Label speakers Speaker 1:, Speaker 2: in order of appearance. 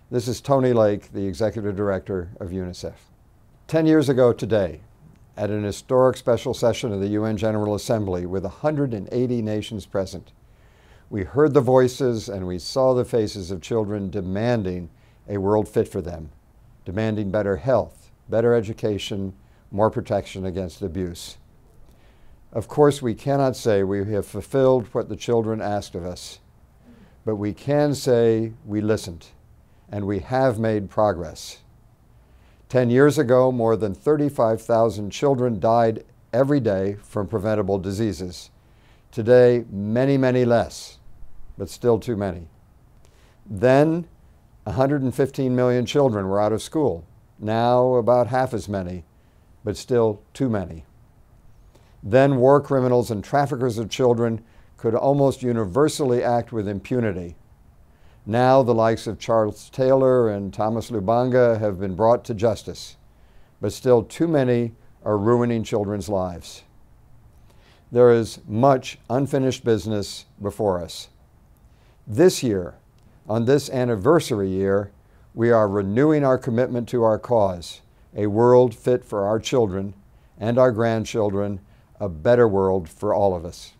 Speaker 1: This is Tony Lake, the Executive Director of UNICEF. 10 years ago today, at an historic special session of the UN General Assembly with 180 nations present, we heard the voices and we saw the faces of children demanding a world fit for them, demanding better health, better education, more protection against abuse. Of course, we cannot say we have fulfilled what the children asked of us, but we can say we listened and we have made progress. 10 years ago, more than 35,000 children died every day from preventable diseases. Today, many, many less, but still too many. Then, 115 million children were out of school. Now, about half as many, but still too many. Then, war criminals and traffickers of children could almost universally act with impunity. Now, the likes of Charles Taylor and Thomas Lubanga have been brought to justice, but still too many are ruining children's lives. There is much unfinished business before us. This year, on this anniversary year, we are renewing our commitment to our cause, a world fit for our children and our grandchildren, a better world for all of us.